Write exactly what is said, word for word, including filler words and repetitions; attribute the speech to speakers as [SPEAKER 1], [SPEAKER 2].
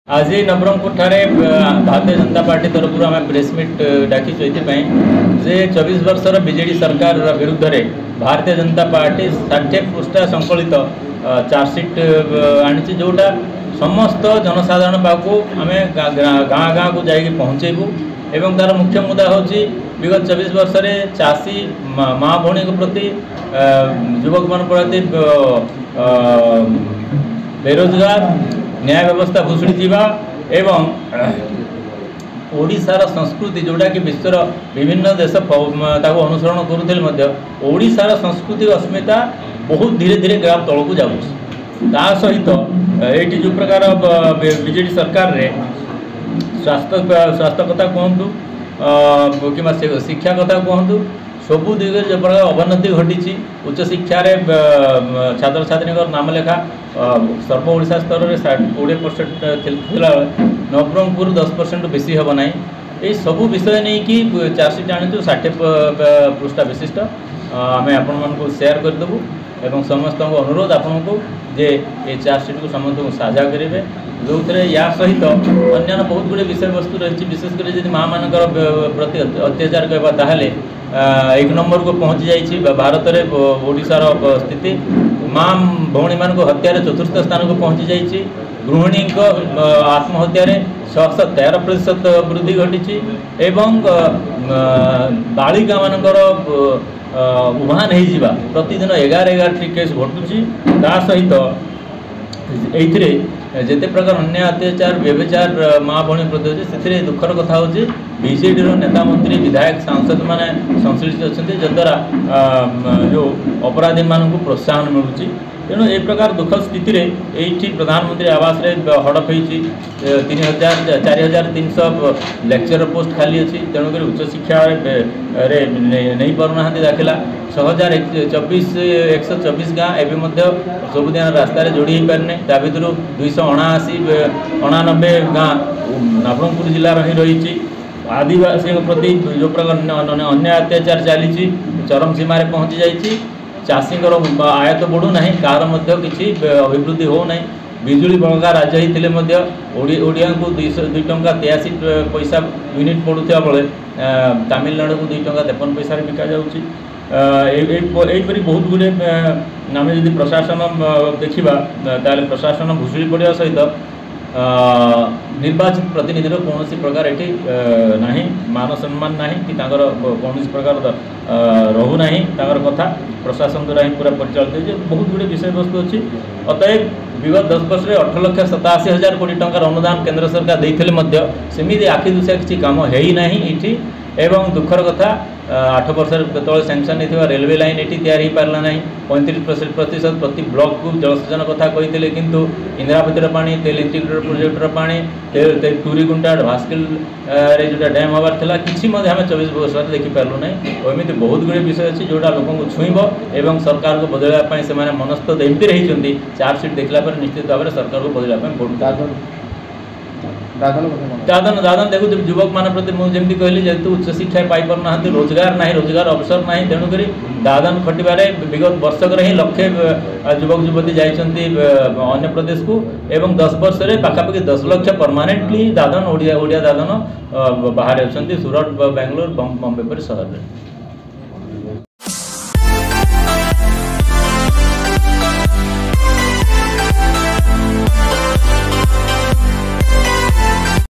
[SPEAKER 1] आज नवरंगपुर ठारे भारतीय जनता पार्टी तरफ आम प्रेसमिट डाकी जे चौबीस वर्षर बीजेडी सरकार विरुद्ध में भारतीय जनता पार्टी षाठिए पृष्ठा संकलित चार्जसीट आनी जोटा समस्त जनसाधारण पाक आम गाँ गाँ को जाकि पहुँचेबू एवं तार मुख्य मुद्दा हूँ विगत चौबीस वर्ष में चाषी माँ भौणी प्रति युवक मान प्रति बेरोजगार न्याय व्यवस्था भुशुड़ी जीवा एवं ओडिशार संस्कृति जोटा कि विश्वर विभिन्न देश ताको अनुसरण करुले ओडिशार संस्कृति अस्मिता बहुत धीरे धीरे ग्राम तल को जा सहित ये जो प्रकार बीजेडी सरकार रे स्वास्थ्य स्वास्थ्य कथा कहतु कि शिक्षा कथा कहतु सबू दिग जो प्रकार अवनति घटी उच्च शिक्षा छात्र छात्री नाम लेखा सर्व ओडिशा स्तर में कोड़े परसेंट थिला नवरंगपुर दस परसेंट बेसी हम ना ये सबू विषय नहीं कि चार्जसीट आनी षाठिए पृष्ठा विशिष्ट आम आपण को शेयर करदेबू एवं समस्त अनुरोध आपण को जे ये चार्जसीट को समस्त को साझा करेंगे जो थे या सहित अन्य बहुत गुड़े विषय वस्तु रही विशेषकर जब माँ मान प्रति अत्याचार कहवा ताहले एक नंबर को पहुँची जाइए भारत में ओडिशार स्थिति माँ भौणी मान हत्यार चतुर्थ स्थान को पहुँची जाइए गृहिणी आत्महत्यार छःश तेर प्रतिशत वृद्धि घटी एवं बालिका मानकर उभान हो प्रतिदिन एगार एगार टी केस घटुची ता सहित ये जिते प्रकार अन्य अत्याचार व्यभिचार माँ भौणी प्रति से दुखर कथा हूँ बीजेडी नेता मंत्री विधायक सांसद माने संश्लिष्ट अच्छा जद्वारा जो अपराधी मान को प्रोत्साहन मिलूँ तेणु ए प्रकार दुख स्थिति रे ये प्रधानमंत्री आवास रे हड़प होती तीन हजार चार हजार तीन सौ लेक्चर पोस्ट खाली अच्छी तेणुक उच्च शिक्षा रे नहीं पारना दाखिला छः हजार चौबीस एक सौ चौबीस गाँ एवं सबुदिन रास्तार जोड़ी हो पारने ता भर दुईश अणाशी अणानबे गाँ नवरंगपुर जिलार ही रही आदिवासी प्रति जो प्रकार अन्य अत्याचार चली चरम सीमार पहुँची जाइए चाषी आय तो बढ़ूना कार कि अभिवृद्धि होना बिजुली बलगा राज्य होते ओडिया को दुई दुई टंका तेयासी पैसा यूनिट पड़ुवा बेले तमिलनाडु को दुई टंका तेपन पैसा बिका जापरी बहुत गुड़े आम जब प्रशासन देखा ताले प्रशासन भुशुड़ी पड़ा सहित निर्वाचित प्रतिनिधि कौन प्रकार ये ना मान सम्मान ना कि कौन प्रकार रहूना कथा प्रशासन द्वारा ही पूरा परिचालित हो बहुत गुड़े विषय वस्तु अच्छी अतएव विगत दस वर्ष में अठ लक्ष सताशी हजार कोटी टंकार अनुदान केंद्र सरकार देते सेमती आखि दुशा किसी कम है ना ये एवं दुखर कथा आठ वर्ष तले सैंक्शन होता रेलवे लाइन ये तैयारी पारा ना पैंतीस प्रतिशत प्रति ब्लॉक को जलसेचन कथा कहते किंतु इंदिरावतीर पानी तेल इंटीग्रेटेड प्रोजेक्टर पानी टूरीगुंटा भास्किल जो डैम हबार था कि आम चौबीस वर्ष देखिपारू ना एमती बहुत गुड़े विषय अच्छी जोटा लोक छुईब एवं सरकार को बदलवाई से मनस्थ एमती रही चार्जसीट देखला निश्चित भाव में सरकार को बदलवाई भोट दादन दादन देखो युवक मान प्रति मुझे कहली जेहेतु उच्च शिक्षा पाई पारना रोजगार ना रोजगार अवसर ना तेणुक दादन खटिबारे विगत वर्षक ही लक्षे युवक युवती जाइए अन्य प्रदेश को एवं दस वर्ष में पाखापाखि दस लक्ष परमानेंटली दादन ओडिया ओडिया दादन बाहर अच्छा सूरत बेंगलोर बम्बे पर सहर में।